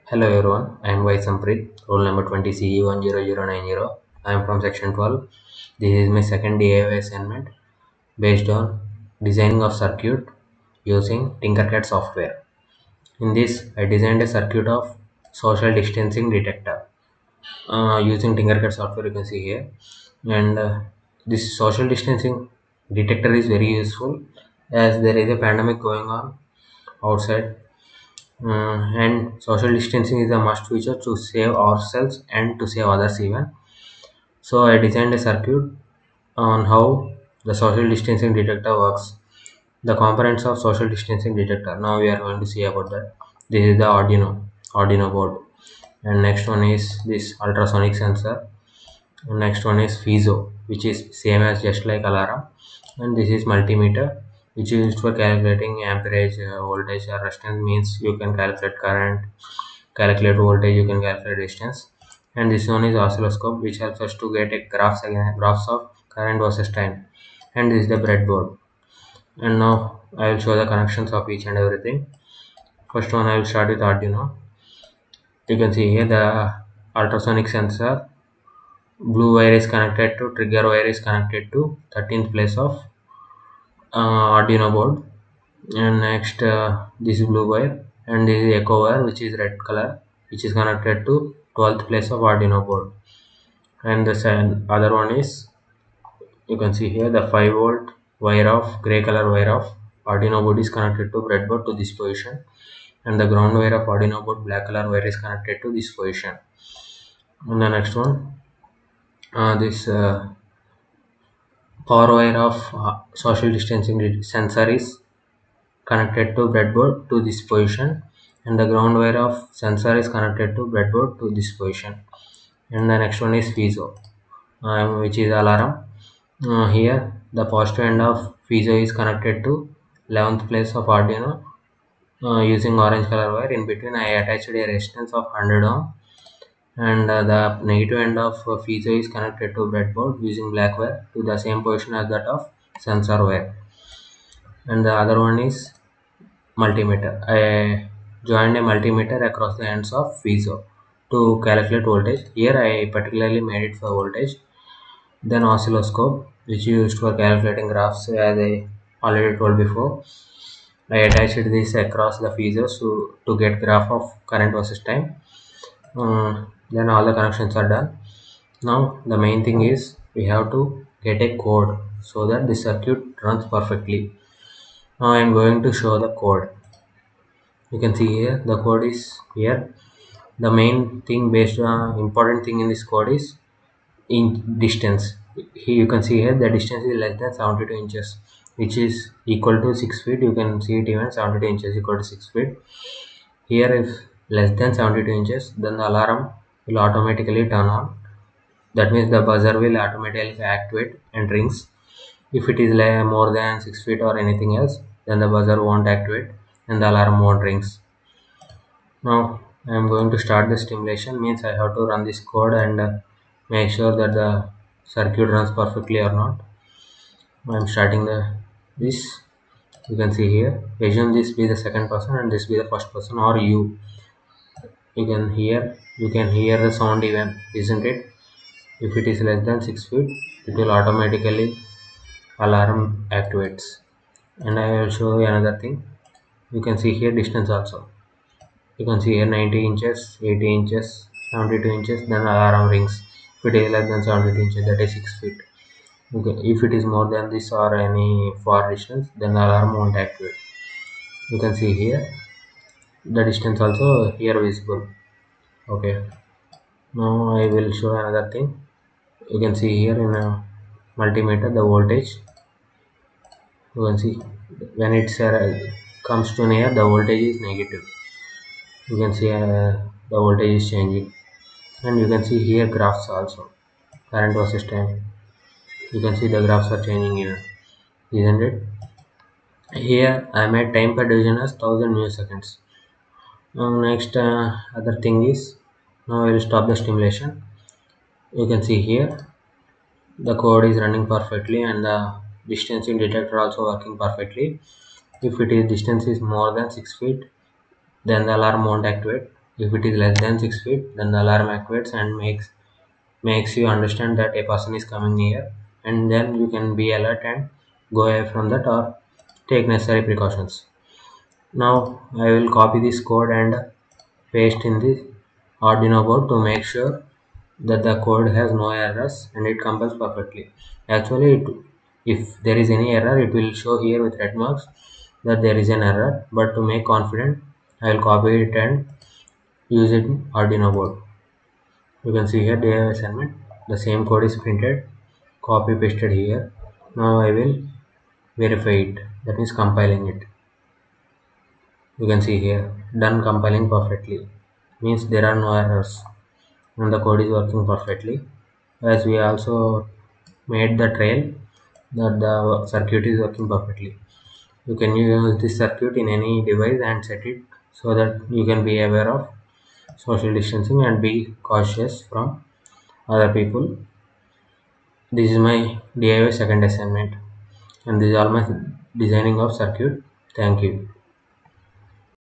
Hello everyone, I am Y Samprit, roll number 20 CE10090. I am from section 12. This is my second DIY assignment based on designing of circuit using Tinkercad software. In this, I designed a circuit of social distancing detector using Tinkercad software. You can see here, and this social distancing detector is very useful as there is a pandemic going on outside. And social distancing is a must feature to save ourselves and to save others even. So I designed a circuit on how the social distancing detector works. The components of social distancing detector. Now we are going to see about that. This is the Arduino board, and next one is this ultrasonic sensor. And next one is piezo, which is same as just like alarm, and this is multimeter, which is used for calculating amperage, voltage, or resistance. Means you can calculate current, calculate voltage, you can calculate distance. And this one is oscilloscope, which helps us to get a graphs of current versus time. And this is the breadboard. And now I will show the connections of each and everything. First one, I will start with Arduino. You can see here the ultrasonic sensor. Blue wire is connected to trigger wire is connected to 13th place of Arduino board. And next, this is blue wire, and this is echo wire, which is red color, which is connected to 12th place of Arduino board. And the other one is, you can see here, the 5 volt wire of gray color wire of Arduino board is connected to breadboard to this position, and the ground wire of Arduino board black color wire is connected to this position. And the next one, this power wire of social distancing sensor is connected to breadboard to this position, and the ground wire of sensor is connected to breadboard to this position. And the next one is piezo, which is alarm. Here the positive end of piezo is connected to 11th place of Arduino using orange color wire. In between I attached a resistance of 100 ohm, and the negative end of piezo is connected to breadboard using black wire to the same position as that of sensor wire. And the other one is multimeter. I joined a multimeter across the ends of piezo to calculate voltage. Here I particularly made it for voltage. Then oscilloscope, which is used for calculating graphs, as I already told before. I attached this across the piezo to get graph of current versus time. Then all the connections are done. Now the main thing is we have to get a code so that the circuit runs perfectly. Now I am going to show the code. You can see here the code is here. The main thing based on important thing in this code is in distance. Here you can see here the distance is less than 72 inches, which is equal to 6 feet. You can see it even 72 inches equal to 6 feet. Here if less than 72 inches, then the alarm will automatically turn on. That means the buzzer will automatically activate and rings. If it is more than 6 feet or anything else, then the buzzer won't activate and the alarm won't rings. Now I am going to start the stimulation. Means I have to run this code and make sure that the circuit runs perfectly or not. I am starting this. You can see here. Assume this be the second person and this be the first person, or you. You can hear the sound even, isn't it? If it is less than 6 feet, it will automatically alarm activates. And I will show you another thing. You can see here distance also. You can see here 90 inches, 80 inches, 72 inches, then alarm rings. If it is less than 72 inches, that is 6 feet. Okay. If it is more than this or any far distance, then the alarm won't activate. You can see here the distance also here visible. Okay. Now I will show another thing. You can see here in a multimeter the voltage. You can see when it comes to near, the voltage is negative. You can see the voltage is changing, and you can see here graphs also, current versus time. You can see the graphs are changing here, isn't it? Here I made time per division as 1000 milliseconds. Now next other thing is, now I will stop the stimulation. You can see here the code is running perfectly and the distancing detector also working perfectly. If it is distance is more than 6 feet, then the alarm won't activate. If it is less than 6 feet, then the alarm activates and makes you understand that a person is coming near, and then you can be alert and go away from that or take necessary precautions. Now I will copy this code and paste in the Arduino board to make sure that the code has no errors and it compiles perfectly. Actually, if there is any error, it will show here with red marks that there is an error, but to make confident, I will copy it and use it in Arduino board. You can see here DIY assignment, the same code is printed, copy pasted here. Now I will verify it, that means compiling it. You can see here done compiling perfectly, means there are no errors and the code is working perfectly. As we also made the trail that the circuit is working perfectly. You can use this circuit in any device and set it so that you can be aware of social distancing and be cautious from other people. This is my DIY second assignment, and this is all my designing of circuit. Thank you.